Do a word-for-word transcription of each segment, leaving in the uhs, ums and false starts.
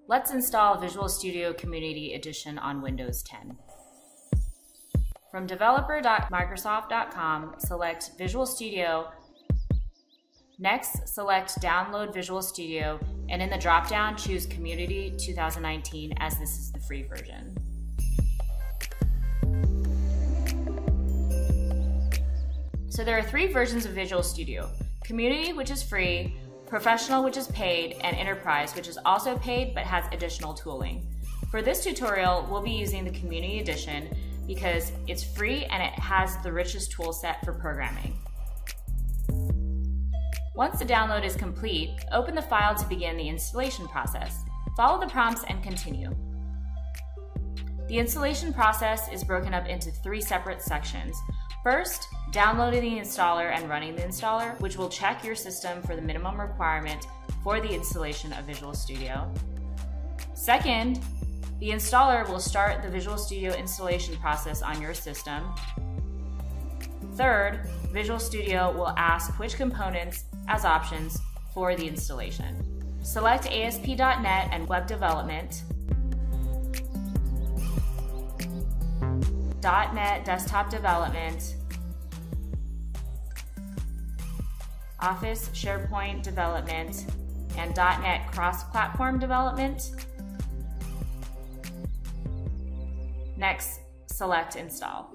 Let's install Visual Studio Community Edition on Windows ten. From developer dot microsoft dot com, select Visual Studio. Next, select Download Visual Studio, and in the drop-down, choose Community twenty nineteen, as this is the free version. So there are three versions of Visual Studio: Community, which is free; Professional, which is paid; and Enterprise, which is also paid but has additional tooling. For this tutorial, we'll be using the Community Edition because it's free and it has the richest tool set for programming. Once the download is complete, open the file to begin the installation process. Follow the prompts and continue. The installation process is broken up into three separate sections. First, downloading the installer and running the installer, which will check your system for the minimum requirement for the installation of Visual Studio. Second, the installer will start the Visual Studio installation process on your system. Third, Visual Studio will ask which components as options for the installation. Select A S P dot net and Web Development, .NET Desktop Development, Office SharePoint Development, and .NET Cross-Platform Development. Next, select Install.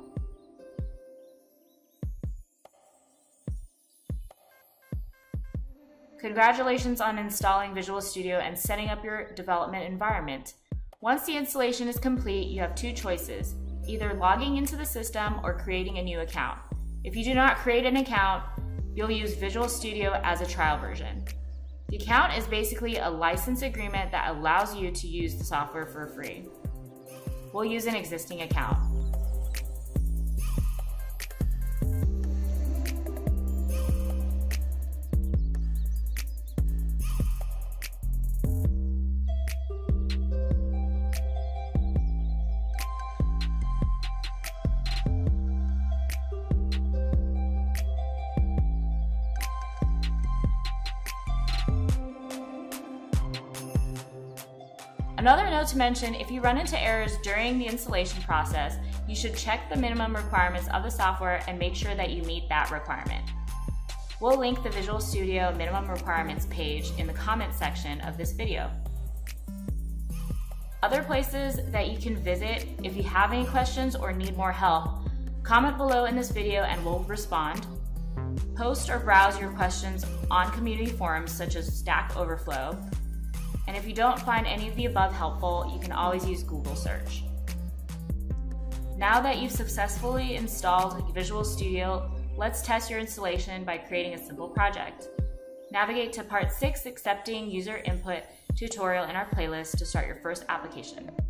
Congratulations on installing Visual Studio and setting up your development environment. Once the installation is complete, you have two choices: either logging into the system or creating a new account. If you do not create an account, you'll use Visual Studio as a trial version. The account is basically a license agreement that allows you to use the software for free. We'll use an existing account. Another note to mention: if you run into errors during the installation process, you should check the minimum requirements of the software and make sure that you meet that requirement. We'll link the Visual Studio minimum requirements page in the comments section of this video. Other places that you can visit if you have any questions or need more help, comment below in this video and we'll respond. Post or browse your questions on community forums such as Stack Overflow. And if you don't find any of the above helpful, you can always use Google search. Now that you've successfully installed Visual Studio, let's test your installation by creating a simple project. Navigate to part six, Accepting User Input tutorial in our playlist to start your first application.